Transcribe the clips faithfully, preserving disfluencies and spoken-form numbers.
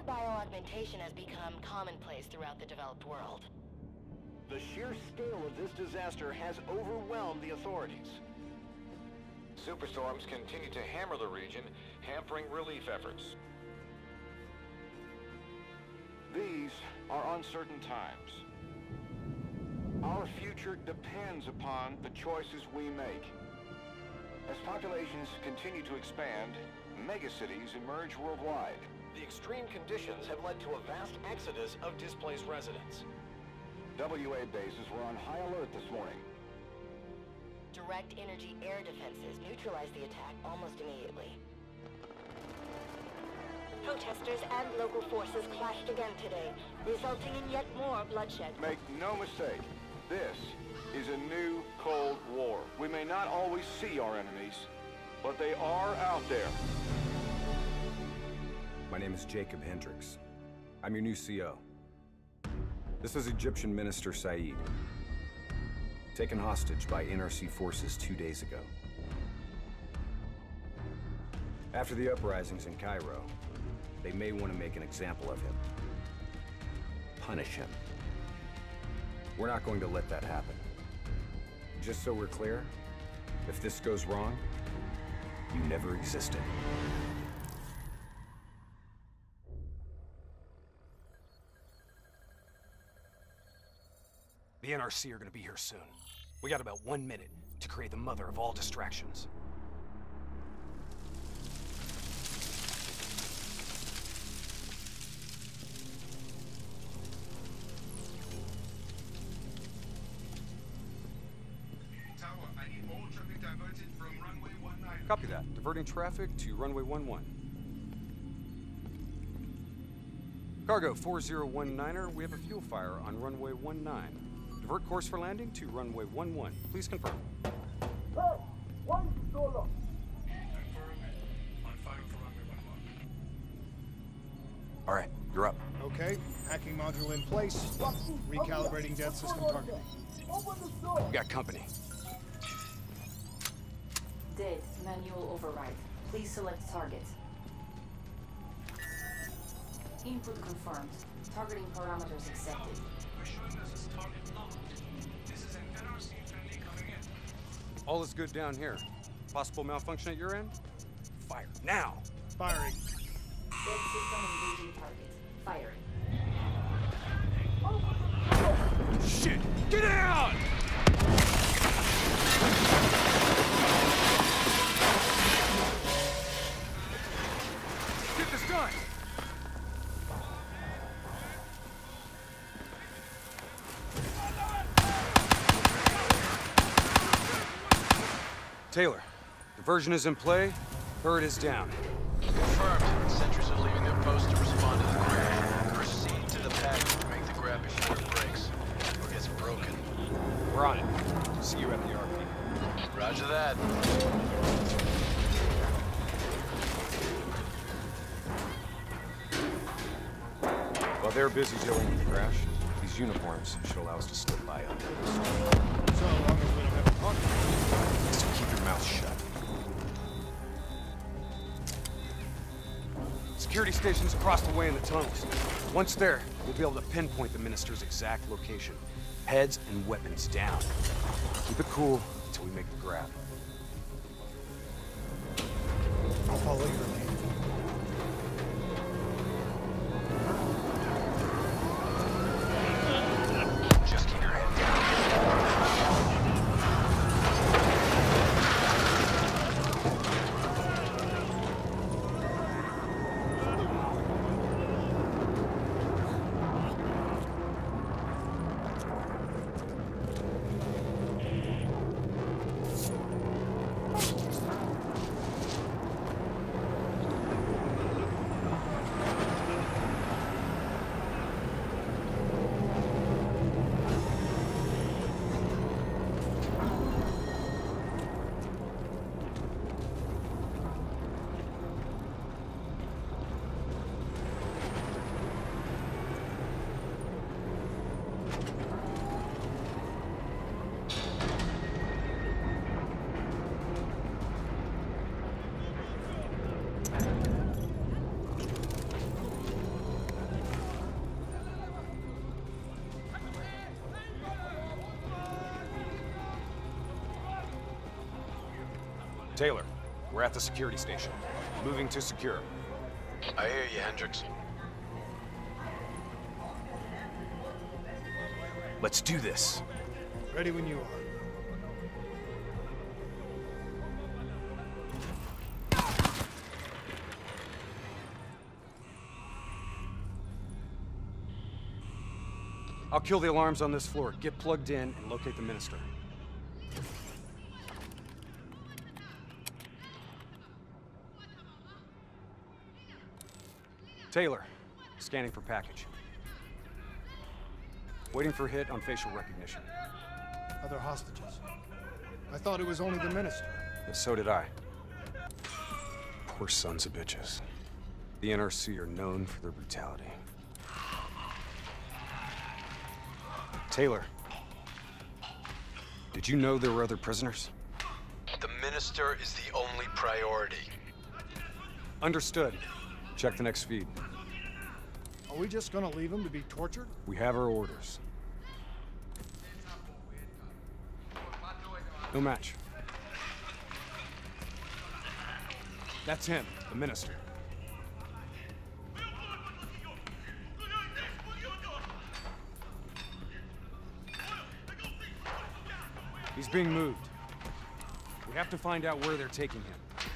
bioaugmentation has become commonplace throughout the developed world. The sheer scale of this disaster has overwhelmed the authorities. Superstorms continue to hammer the region, hampering relief efforts. These are uncertain times. Our future depends upon the choices we make. As populations continue to expand, megacities emerge worldwide. The extreme conditions have led to a vast exodus of displaced residents. W A bases were on high alert this morning. Direct energy air defenses neutralized the attack almost immediately. Protesters and local forces clashed again today, resulting in yet more bloodshed. Make no mistake, this is a new Cold War. We may not always see our enemies, but they are out there. My name is Jacob Hendricks. I'm your new C O. This is Egyptian Minister Said, taken hostage by N R C forces two days ago. After the uprisings in Cairo, they may want to make an example of him. Punish him. We're not going to let that happen. Just so we're clear, if this goes wrong, you never existed. The N R C are gonna be here soon. We got about one minute to create the mother of all distractions. Tower, I need all traffic diverted from runway one nine. Copy that. Diverting traffic to runway one one. Cargo four zero one niner, we have a fuel fire on runway one nine. Divert course for landing to runway one one. Please confirm. Hey, why is it so long? Confirm. On fire for runway one one. All right, you're up. Okay, hacking module in place. Recalibrating death system targeting. We got company. Dead. Manual override. Please select target. Input confirmed. Targeting parameters accepted. We're showing us as target locked. This is an N R C friendly coming in. All is good down here. Possible malfunction at your end? Fire now! Firing. Dead system engaging target. Firing. Shit! Get down! Get this done! Taylor, diversion is in play. Bird is down. Confirmed. Sentries are leaving their post to respond to the grab. Proceed to the package to make the grab before it breaks. Or gets broken. We're on it. See you at the R P. Roger that. While they're busy dealing with the crash, these uniforms should allow us to slip by unnoticed. So long as we don't have to talk. So keep your mouth shut. Security stations across the way in the tunnels. Once there, we'll be able to pinpoint the minister's exact location. Heads and weapons down. Keep it cool until we make the grab. I'll follow your lead. Just keep your head down. Taylor, we're at the security station. Moving to secure. I hear you, Hendricks. Let's do this. Ready when you are. I'll kill the alarms on this floor. Get plugged in and locate the minister. Taylor, scanning for package. Waiting for hit on facial recognition. Other hostages. I thought it was only the minister. Yeah, so did I. Poor sons of bitches. The N R C are known for their brutality. Taylor, did you know there were other prisoners? The minister is the only priority. Understood. Check the next feed. Are we just gonna leave him to be tortured? We have our orders. No match. That's him, the minister. He's being moved. We have to find out where they're taking him.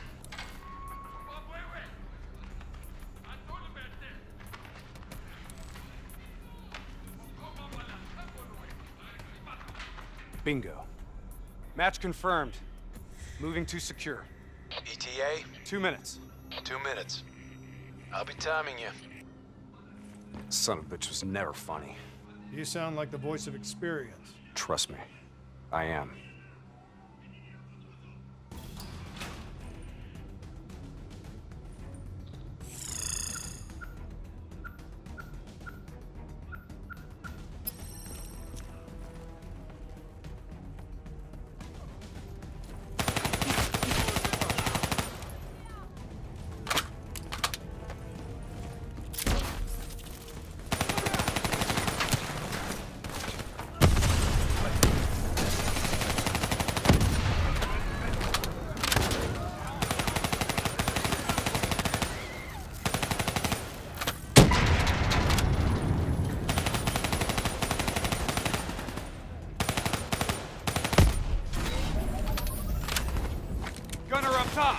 Bingo. Match confirmed. Moving to secure. E T A? Two minutes. Two minutes. I'll be timing you. Son of a bitch was never funny. You sound like the voice of experience. Trust me, I am. Gunner up top!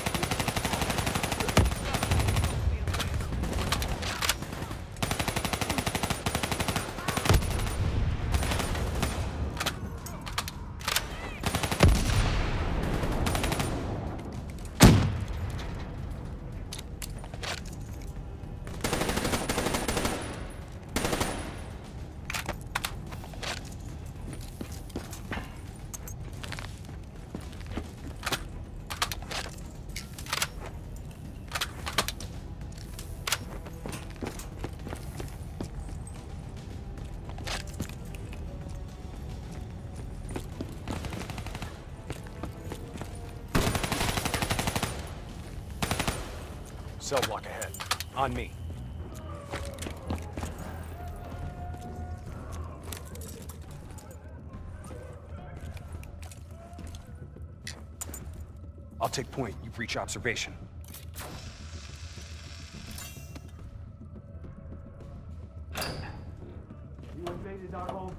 Cell block ahead. On me. I'll take point. You breach observation. You invaded our home.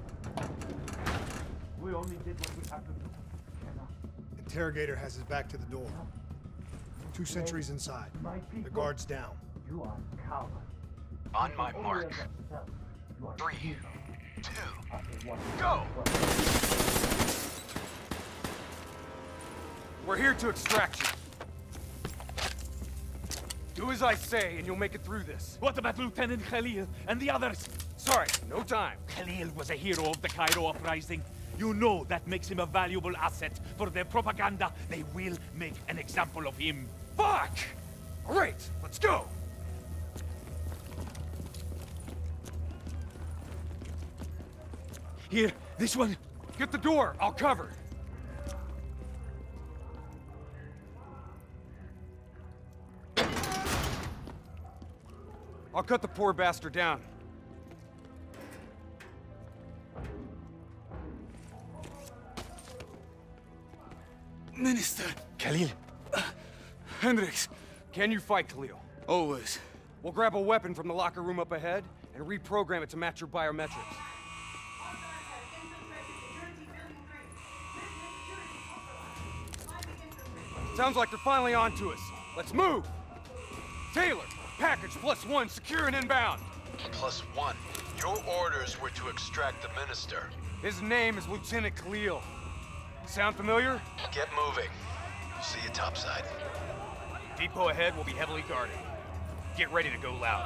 We only did what we had to do. Interrogator has his back to the door. Two sentries inside. The guard's down. You are a coward. On my mark. Three, two, go! We're here to extract you. Do as I say, and you'll make it through this. What about Lieutenant Khalil and the others? Sorry, no time. Khalil was a hero of the Cairo uprising. You know that makes him a valuable asset for their propaganda. They will make an example of him. Fuck! All right, let's go! Here, this one. Get the door, I'll cover. I'll cut the poor bastard down. Minister, Khalil. Hendricks, can you fight Khalil? Always. We'll grab a weapon from the locker room up ahead and reprogram it to match your biometrics. Sounds like they're finally on to us. Let's move! Taylor, package plus one, secure and inbound. Plus one. Your orders were to extract the minister. His name is Lieutenant Khalil. Sound familiar? Get moving. See you topside. Depot ahead will be heavily guarded. Get ready to go loud.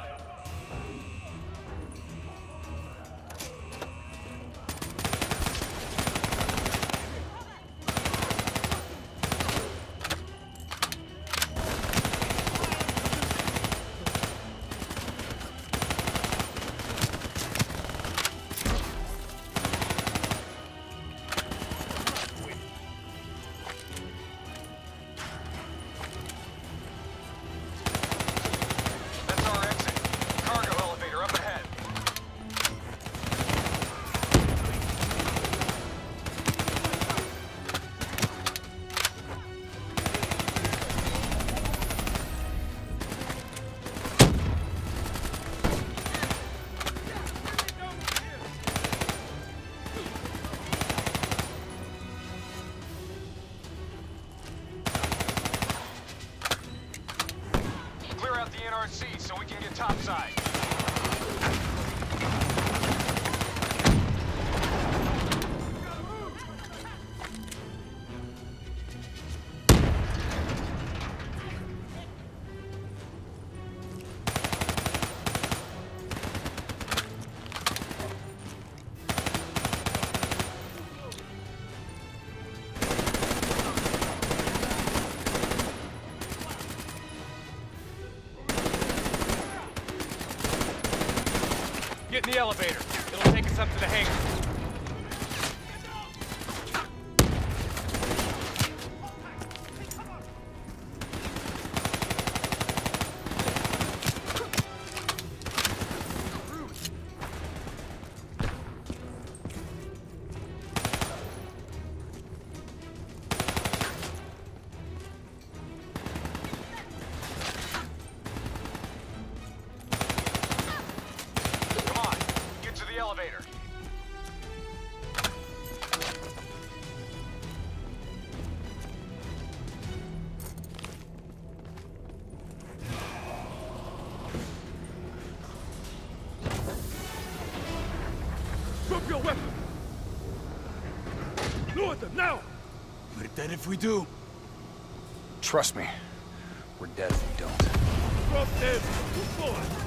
So we can get topside. Get in the elevator. It'll take us up to the hangar. Elevator. Drop your weapon! Lower them now! We're dead if we do. Trust me, we're dead if we don't. Drop them! Move forward!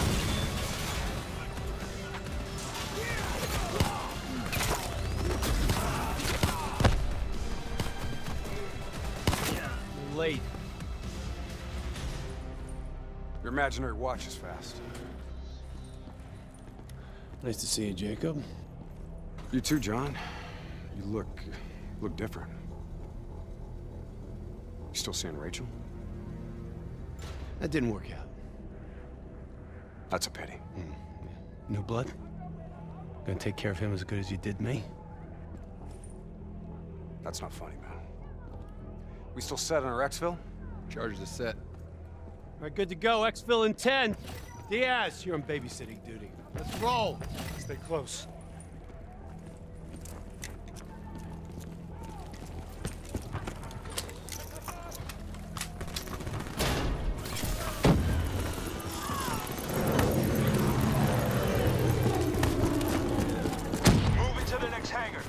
Late. Your imaginary watch is fast. Nice to see you, Jacob. You too, John. You look... look different. You still seeing Rachel? That didn't work out. That's a pity. Mm, yeah. New blood? Gonna take care of him as good as you did me? That's not funny, man. We still set on our exfil? Charges are set. All right, good to go. Exfil in ten. Diaz, you're on babysitting duty. Let's roll. Stay close. Move into the next hangar.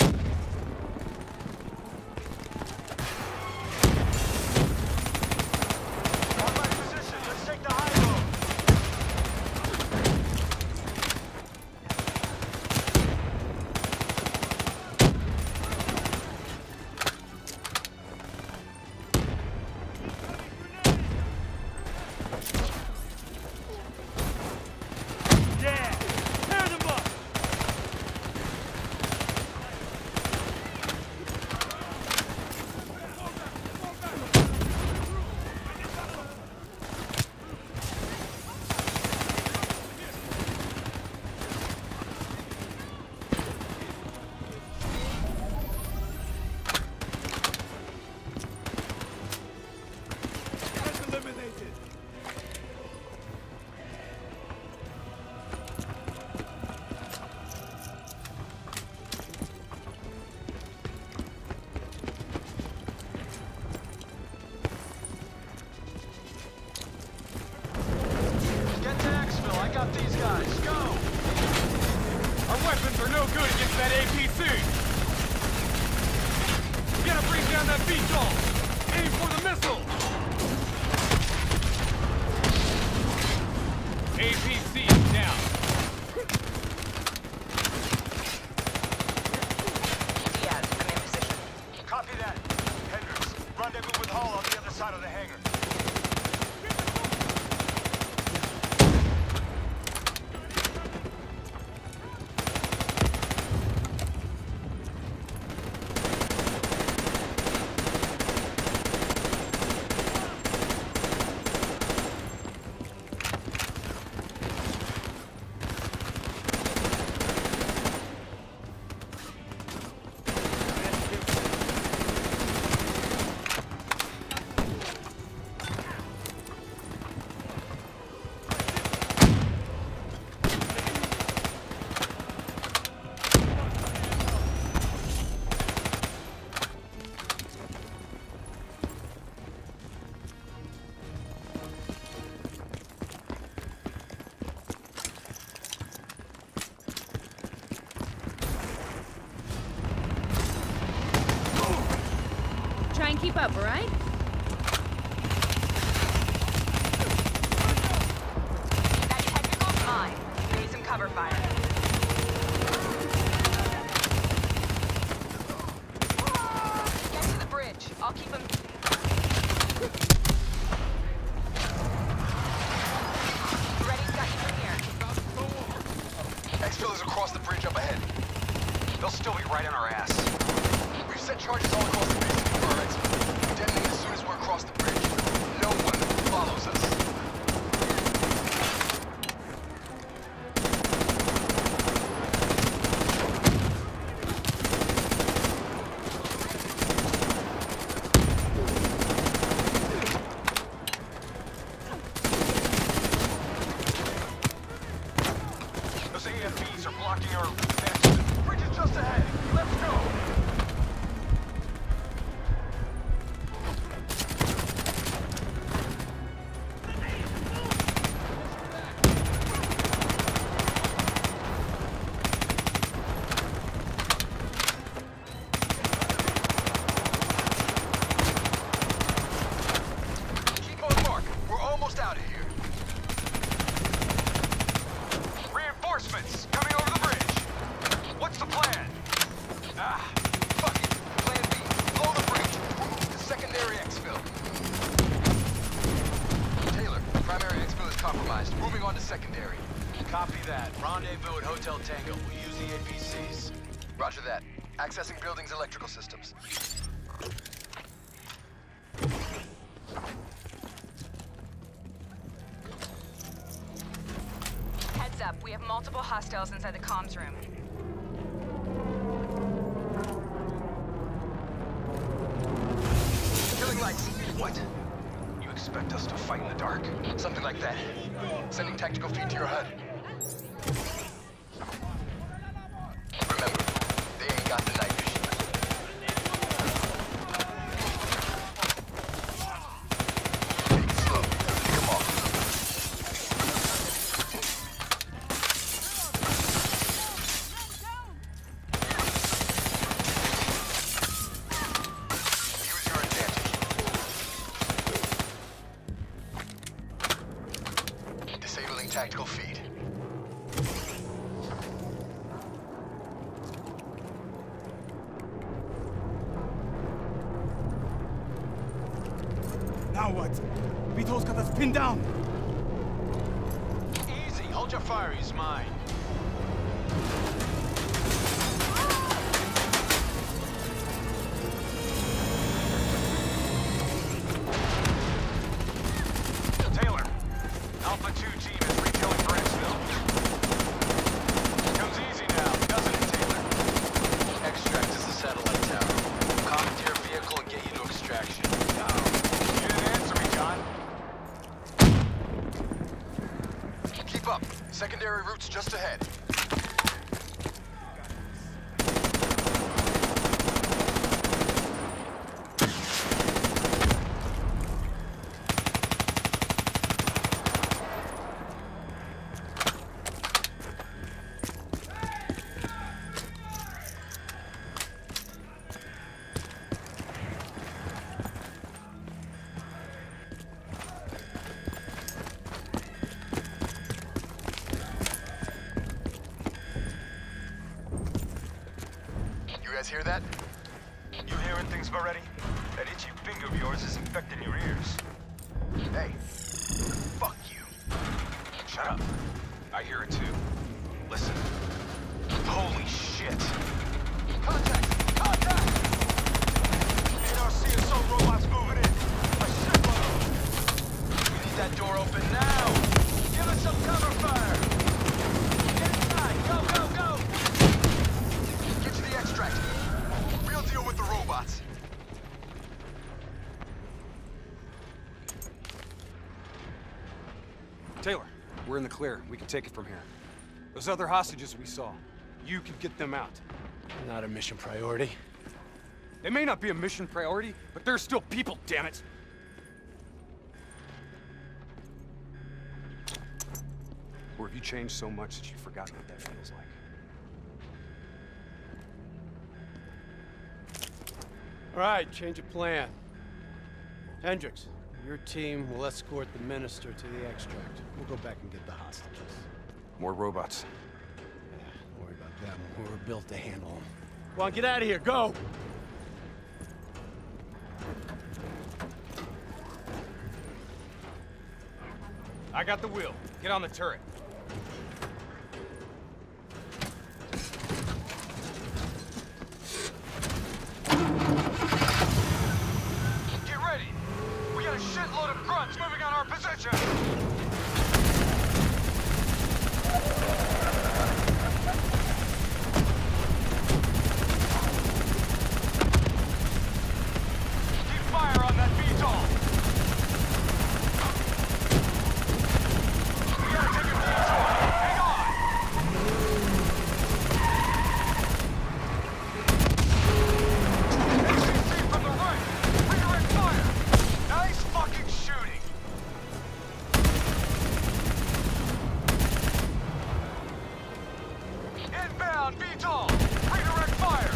guys, go! Our weapons are no good against that A P C! We gotta bring down that V TOL! Aim for the missile! A P C is down. Diaz, I'm in position. Copy that. Hendricks, rendezvous with Hall on the other side of the hangar. Try and keep up, all right? That technical's mine. We need some cover fire. Get to the bridge. I'll keep him. Ready's got you from here. Exfil is across the bridge up ahead. They'll still be right on our ass. We've set charges all across the base. Detonate as soon as we're across the bridge. No one follows us. Those A F Bs are blocking our exit. Bridge is just ahead. Let's go. Secondary. Copy that. Rendezvous at Hotel Tango. We'll use the A P Cs. Roger that. Accessing building's electrical systems. Heads up, we have multiple hostiles inside the comms room. Killing lights. What? You expect us to fight in the dark? Something like that. Sending tactical feed to your H U D. Remember, they ain't got the night vision. Take it slow. Come on. Use your advantage. Disabling tactical feed. Now what? Vito's got us pinned down. Easy. Hold your fire. He's mine. Taylor, Alpha two team is retailing for exfil. Comes easy now, doesn't it, Taylor? Extract is the satellite tower. Commandeer a vehicle and get you to extraction. You didn't answer me, John. Keep up. Secondary route's just ahead. guys hear that? You hearing things already? That itchy finger of yours is infecting your ears. Hey, fuck you. Shut up. I hear it too. Listen. Holy shit. Contact! Contact! N R C assault robots moving in. A shitload. We need that door open now. Give us some cover fire. Get inside. Go, go, go. Get to the extract. We'll deal with the robots. Taylor, we're in the clear. We can take it from here. Those other hostages we saw, you can get them out. Not a mission priority. They may not be a mission priority, but they're still people, damn it! Or have you changed so much that you've forgotten what that feels like? All right, change of plan. Hendricks, your team will escort the minister to the extract. We'll go back and get the hostages. More robots. Yeah, don't worry about them. We're built to handle them. Come on, get out of here, go! I got the wheel. Get on the turret. Get ready. We got a shitload of grunts moving on our position. Fire on that V TOL! We gotta take a detour! Hang on! A C C from the right! Redirect fire! Nice fucking shooting! Inbound V TOL! Redirect fire!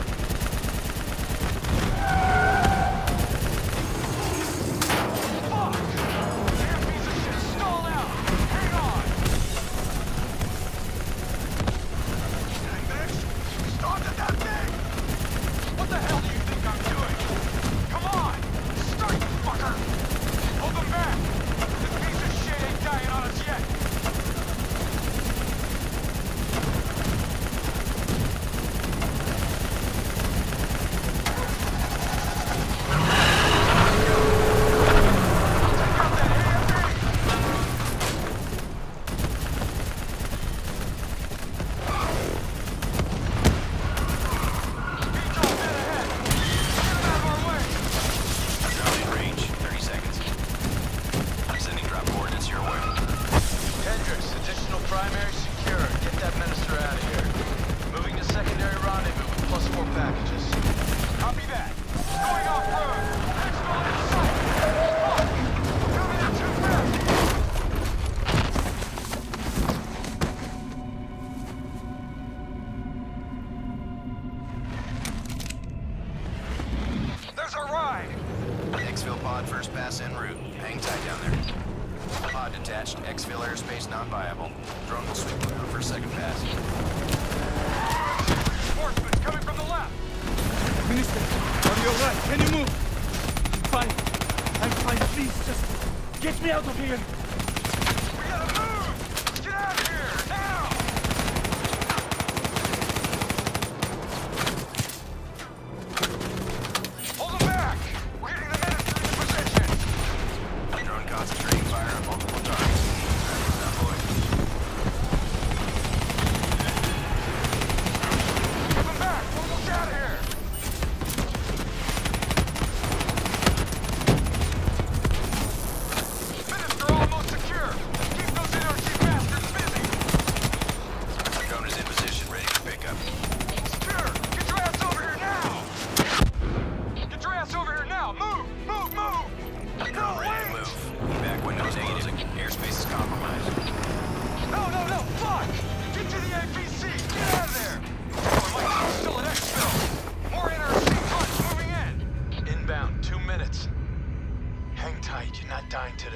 First pass en route. Hang tight down there. Pod detached. Exfil airspace non-viable. Drone will sweep around for a second pass. Reinforcements coming from the left! Minister, are you alright? Can you move? Fine. I'm fine. Please, just get me out of here. We gotta move! Get out of here! Now! Hold them back! We're getting the minister into position! Drone concentrating fire on multiple targets. Get them back! We're almost out of here! Minister almost secure! Keep those N R C bastards busy! Drone is in position, ready for pickup. Secure! Get your ass over here now! Get your ass over here now! Move! Move! Move! Drone ready to move. Back windows closing. Airspace is compromised. No, no, no! Fuck! Get to the A P C! Get out of there! Oh, my team's still at Exfil! More N R C trucks moving in! Inbound, two minutes. Hang tight, you're not dying today.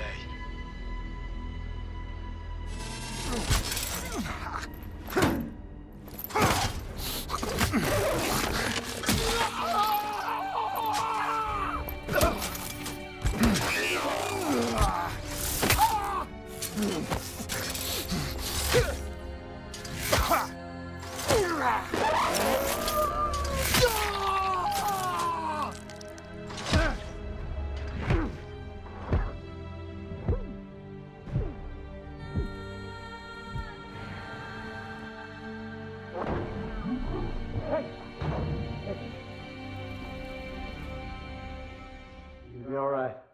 You'll be all right.